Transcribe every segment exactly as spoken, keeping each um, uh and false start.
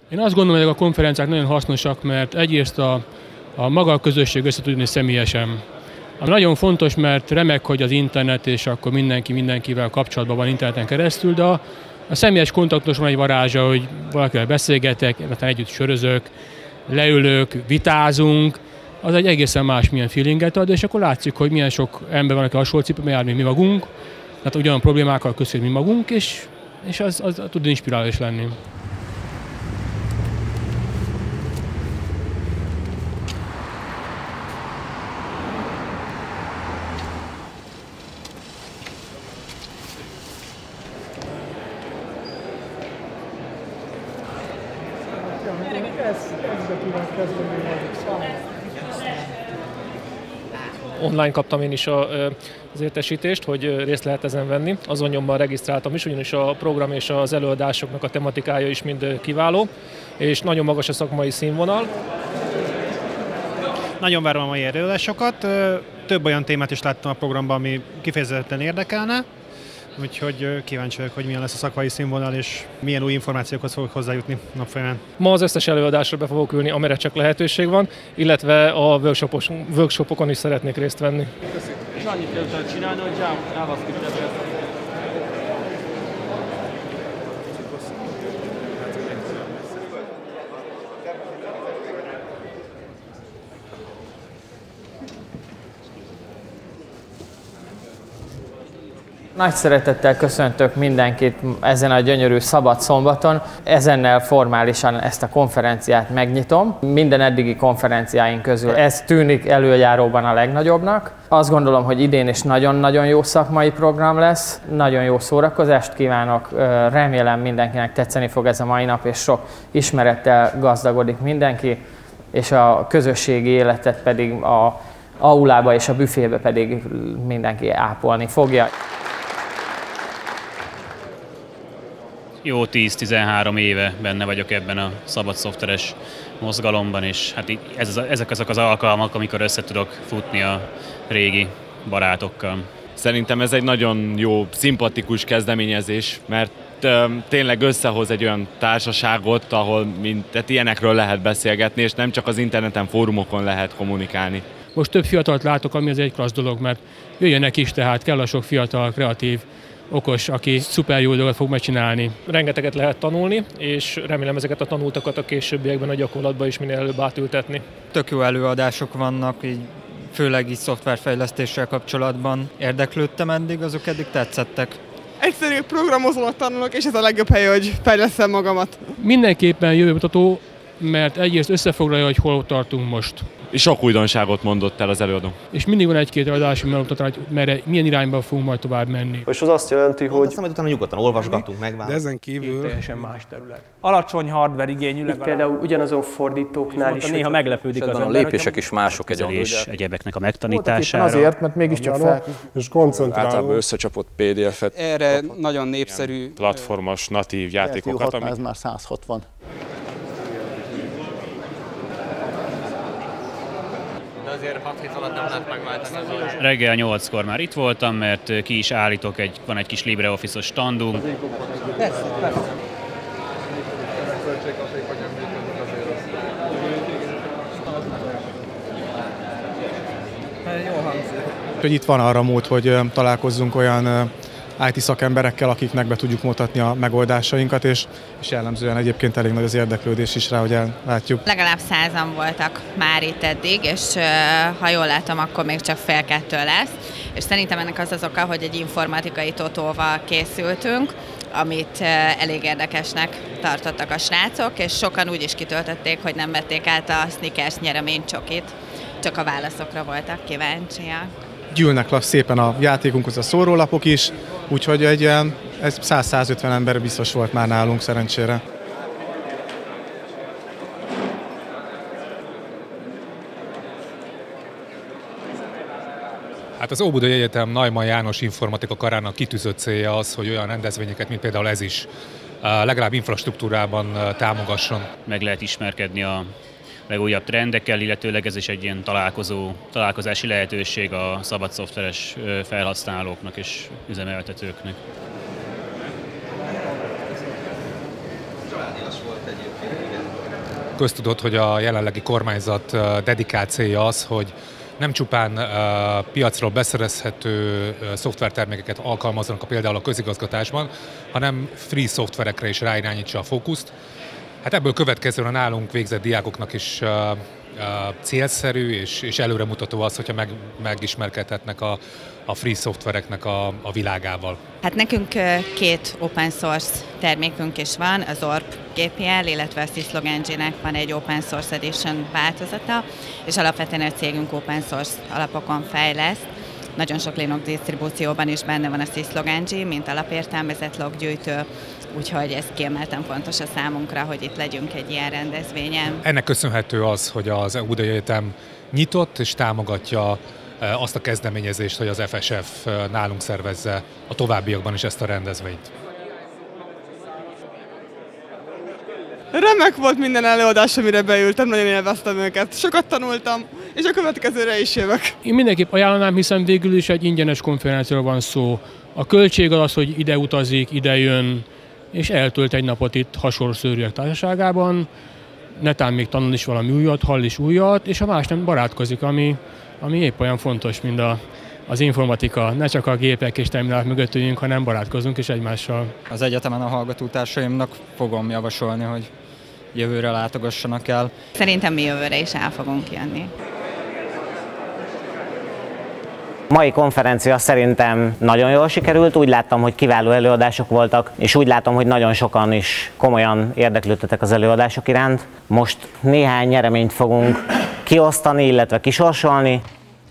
Én azt gondolom, hogy a konferenciák nagyon hasznosak, mert egyrészt a, a maga a közösség össze tud jönni személyesen. Ami nagyon fontos, mert remek, hogy az internet, és akkor mindenki mindenkivel kapcsolatban van interneten keresztül, de a, a személyes kontaktus van egy varázsa, hogy valakivel beszélgetek, aztán együtt sörözök, leülök, vitázunk, az egy egészen más milyen feelinget ad, és akkor látszik, hogy milyen sok ember van, aki hasonló cipőben jár, mint mi magunk, tehát ugyanolyan problémákkal küzdünk, mint mi magunk, és, és az, az tud inspirálós lenni. Online kaptam én is a, az értesítést, hogy részt lehet ezen venni. Azon nyomban regisztráltam is, ugyanis a program és az előadásoknak a tematikája is mind kiváló, és nagyon magas a szakmai színvonal. Nagyon várom a mai előadásokat. Több olyan témát is láttam a programban, ami kifejezetten érdekelne. Úgyhogy kíváncsi vagyok, hogy milyen lesz a szakmai színvonal, és milyen új információkhoz fogok hozzájutni nap folyamán. Ma az összes előadásra be fogok ülni, amire csak lehetőség van, illetve a workshopos, workshopokon is szeretnék részt venni. És annyit kell csinálni, hogy JavaScript-et. Nagy szeretettel köszöntök mindenkit ezen a gyönyörű szabad szombaton. Ezennel formálisan ezt a konferenciát megnyitom. Minden eddigi konferenciáink közül ez tűnik előjáróban a legnagyobbnak. Azt gondolom, hogy idén is nagyon-nagyon jó szakmai program lesz. Nagyon jó szórakozást kívánok. Remélem mindenkinek tetszeni fog ez a mai nap, és sok ismerettel gazdagodik mindenki, és a közösségi életet pedig a aulába és a büfébe pedig mindenki ápolni fogja. Jó tíz-tizenhárom éve benne vagyok ebben a szabad szoftveres mozgalomban, és hát ez, ezek azok az alkalmak, amikor össze tudok futni a régi barátokkal. Szerintem ez egy nagyon jó, szimpatikus kezdeményezés, mert tényleg összehoz egy olyan társaságot, ahol mint, tehát ilyenekről lehet beszélgetni, és nem csak az interneten, fórumokon lehet kommunikálni. Most több fiatalt látok, ami az egy klassz dolog, mert jöjjenek is, tehát kell a sok fiatal, kreatív, okos, aki szuper jó dolgot fog megcsinálni. Rengeteget lehet tanulni, és remélem ezeket a tanultakat a későbbiekben a gyakorlatban is minél előbb átültetni. Tök jó előadások vannak, így, főleg így szoftverfejlesztéssel kapcsolatban. Érdeklődtem eddig, azok eddig tetszettek. Egyszerű programozómat tanulok, és ez a legjobb hely, hogy fejlesztem magamat. Mindenképpen jövőmutató, mert egyrészt összefoglalja, hogy hol tartunk most. És sok újdonságot mondott el az előadó. És mindig van egy-két előadás, hogy megmutatná, hogy merre, milyen irányba fogunk majd tovább menni. És az azt jelenti, hogy... Aztán majd utána nyugodtan olvasgatunk, megválunk. De ezen kívül... Teljesen más terület. Alacsony hardware igényű legalább. Például ugyanazon fordítóknál is... Néha meglepődik az ember, a lépések is mások egy és egyebeknek a megtanítására. Azért, mert mégiscsak fel... És koncentráló. Általában összecsapott pé dé ef-et. Erre nagyon népszerű... Platformos, natív játékokat, ami... Ez már száz hatvan. Azért hat hét alatt nem lehet megváltani. Reggel nyolckor már itt voltam, mert ki is állítok, egy, van egy kis LibreOffice-os standunk. Hogy itt van arra mód, hogy találkozzunk olyan i té szakemberekkel, akiknek be tudjuk mutatni a megoldásainkat, és, és jellemzően egyébként elég nagy az érdeklődés is rá, hogy látjuk. Legalább százan voltak már itt eddig, és ha jól látom, akkor még csak fél kettő lesz. És szerintem ennek az az oka, hogy egy informatikai totóval készültünk, amit elég érdekesnek tartottak a srácok, és sokan úgy is kitöltötték, hogy nem vették át a Snickers nyereménycsokit, csak a válaszokra voltak kíváncsiak. Gyűlnek le szépen a játékunkhoz a szórólapok is, úgyhogy egy száz-százötven ember biztos volt már nálunk szerencsére. Hát az Óbudai Egyetem Neumann János Informatika Karának kitűzött célja az, hogy olyan rendezvényeket, mint például ez is, legalább infrastruktúrában támogasson. Meg lehet ismerkedni a legújabb trendekkel, illetőleg ez is egy ilyen találkozó, találkozási lehetőség a szabad szoftveres felhasználóknak és üzemeltetőknek. Családias volt egyébként. köztudott, hogy a jelenlegi kormányzat dedikált célja az, hogy nem csupán uh, piacról beszerezhető uh, szoftvertermékeket alkalmazzanak a, például a közigazgatásban, hanem free szoftverekre is ráirányítsa a fókuszt. Hát ebből következően a nálunk végzett diákoknak is uh, uh, célszerű és, és előremutató az, hogyha meg, megismerkedhetnek a, a free szoftvereknek a, a világával. Hát nekünk két open source termékünk is van, az o er pé gé pé el, illetve a Syslog Engine-nek van egy Open Source Edition változata, és alapvetően a cégünk open source alapokon fejleszt. Nagyon sok Linux disztribúcióban is benne van a Syslog Engine, mint alapértelmezett loggyűjtő, úgyhogy ez kiemelten fontos a számunkra, hogy itt legyünk egy ilyen rendezvényen. Ennek köszönhető az, hogy az e u dé Egyetem nyitott és támogatja azt a kezdeményezést, hogy az ef es ef nálunk szervezze a továbbiakban is ezt a rendezvényt. Remek volt minden előadás, amire beültem, nagyon élveztem őket. Sokat tanultam, és a következőre is jövök. Én mindenképp ajánlanám, hiszen végül is egy ingyenes konferenciáról van szó. A költség az, hogy ide utazik, ide jön, és eltölt egy napot itt hasonszörűek társaságában. Netán még tanul is valami újat, hall is újat, és a más nem barátkozik, ami, ami épp olyan fontos, mint a, az informatika. Ne csak a gépek és terminálok mögött üljünk, hanem barátkozunk is egymással. Az egyetemen a hallgatótársaimnak fogom javasolni, hogy jövőre látogassanak el. Szerintem mi jövőre is el fogunk jönni. A mai konferencia szerintem nagyon jól sikerült, úgy láttam, hogy kiváló előadások voltak, és úgy látom, hogy nagyon sokan is komolyan érdeklődtetek az előadások iránt. Most néhány nyereményt fogunk kiosztani, illetve kisorsolni.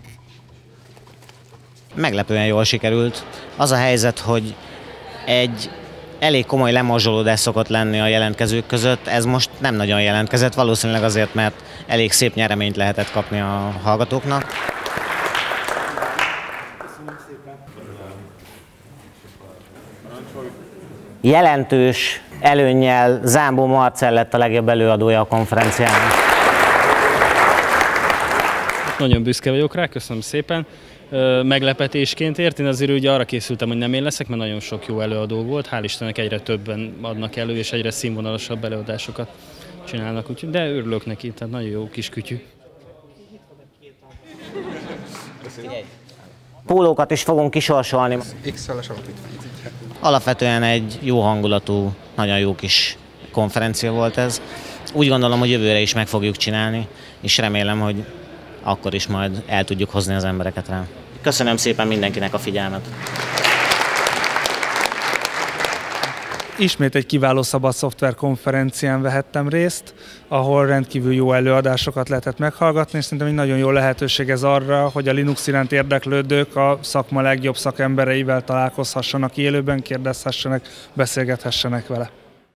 Meglepően jól sikerült. Az a helyzet, hogy egy elég komoly lemorzsolódás szokott lenni a jelentkezők között, ez most nem nagyon jelentkezett, valószínűleg azért, mert elég szép nyereményt lehetett kapni a hallgatóknak. Jelentős előnnyel Zámbó Marcell lett a legjobb előadója a konferenciának. Nagyon büszke vagyok rá, köszönöm szépen. Meglepetésként ért, én azért ugye arra készültem, hogy nem én leszek, mert nagyon sok jó előadó volt. Hál' Istennek egyre többen adnak elő, és egyre színvonalasabb előadásokat csinálnak, úgyhogy, de örülök neki, tehát nagyon jó kis kütyű. Pólókat is fogunk kisorsolni. Alapvetően egy jó hangulatú, nagyon jó kis konferencia volt ez. Úgy gondolom, hogy jövőre is meg fogjuk csinálni, és remélem, hogy akkor is majd el tudjuk hozni az embereket rá. Köszönöm szépen mindenkinek a figyelmet! Ismét egy kiváló szabad szoftver konferencián vehettem részt, ahol rendkívül jó előadásokat lehetett meghallgatni, és szerintem egy nagyon jó lehetőség ez arra, hogy a Linux iránt érdeklődők a szakma legjobb szakembereivel találkozhassanak, élőben kérdezhessenek, beszélgethessenek vele.